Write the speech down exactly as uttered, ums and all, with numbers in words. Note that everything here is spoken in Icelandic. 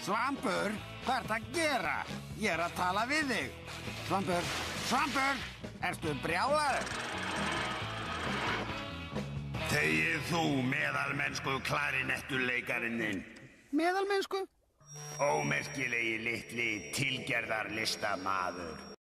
Svampur, hvað ert að gera? Ég er að tala við þig. Svampur, Svampur, ertu brjálaður? Þegið þú, meðalmennsku klarinettuleikarinn þinn. Meðalmennsku? Ómerkilegi litli tilgerðarlistamaður.